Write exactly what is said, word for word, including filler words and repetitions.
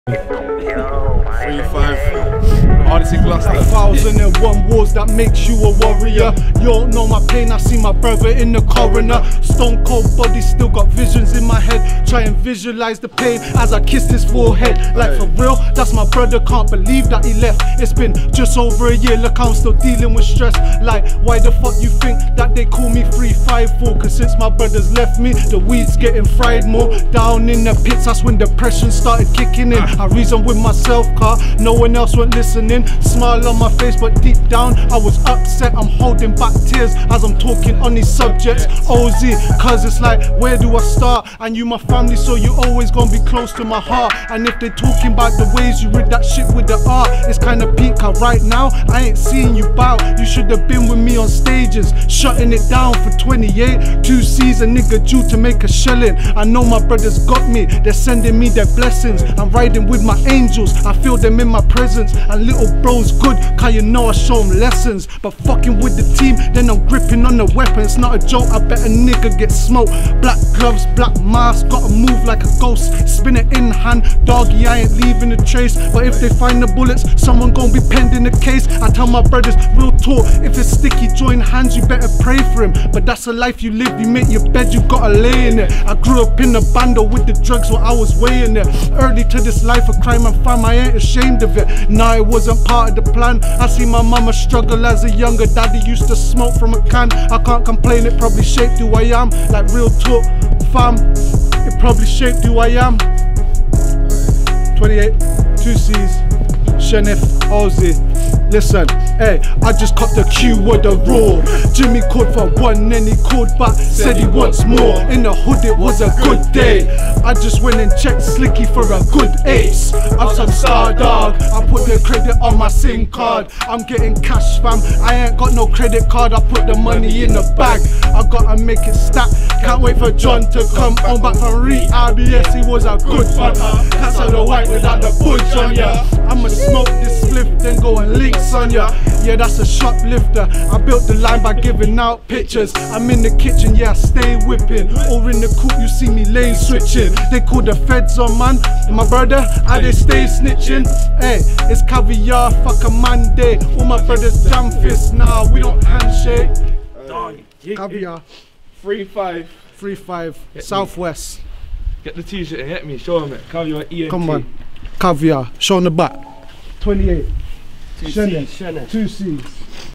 Three, five, hardest in Gloucester. A thousand and one wars that makes you a warrior. You don't know my pain, I see my brother in the coroner. Stone cold body, still got visions in my head. Try and visualize the pain as I kiss his forehead. Like for real, that's my brother, can't believe that he left. It's been just over a year, look I'm still dealing with stress. Like why the fuck you think that they call me three five four? Cause since my brother's left me, the weed's getting fried more. Down in the pits, that's when depression started kicking in. I reason with myself, car, no one else went listening. Smile on my face, but deep down I was upset. I'm holding back tears as I'm talking on these subjects. O Z, cause it's like, where do I start? And you my family, so you always gonna be close to my heart. And if they talking about the ways you read that shit with the art, it's kinda peak. Cause right now I ain't seeing you bow. You should have been with me on stages, shutting it down for twenty-eight. Two C's a nigga due to make a shilling. I know my brothers got me, they're sending me their blessings. I'm riding with my angels, I feel them in my presence. And little bro's good, cause you know I show them lessons. But fucking with the team, then I'm gripping on the weapon. It's not a joke, I bet a nigga get smoked. Black gloves, black mask, gotta move like a ghost. Spin it in hand, doggy, I ain't leaving a trace. But if they find the bullets, someone gon' be pending the case. I tell my brothers, real talk, if it's sticky, join hands, you better pray for him. But that's the life you live, you make your bed, you gotta lay in it. I grew up in a bando with the drugs while I was weighing it. Early to this life of crime and fam, I ain't ashamed of it. Nah, it wasn't part of the plan. I see my mama struggle as a younger. Daddy used to smoke from a can. I can't complain, it probably shaped who I am. Like real talk, fam, it probably shaped who I am. twenty-eight, two C's, Shenif, Ozzy. Listen, hey, I just caught the cue with the raw. Jimmy called for one and he called back, said he wants more. In the hood it was a good day. I just went and checked Slicky for a good ace. I'm some star dog, I put the credit on my SIM card. I'm getting cash fam, I ain't got no credit card. I put the money in the bag, I gotta make it stack. Can't wait for John to come on back from rehab. Yes, he was a good fun. Cats of the white without the budge on ya. I'ma smoke this spliff, then go and links on ya. Yeah, that's a shoplifter. I built the line by giving out pictures. I'm in the kitchen, yeah, I stay whipping. Or in the coop, you see me lane switching. They call the feds on man. My brother, I they stay snitching. Hey, it's caviar, fuck a Monday. All my brothers jam fists, nah, we don't handshake. Caviar. Three, five. Three five, Southwest. Get the t-shirt and get me, show them it. Caviar E N T. Come on. Caviar, show on the back. twenty-eight. Two C's, Two C's.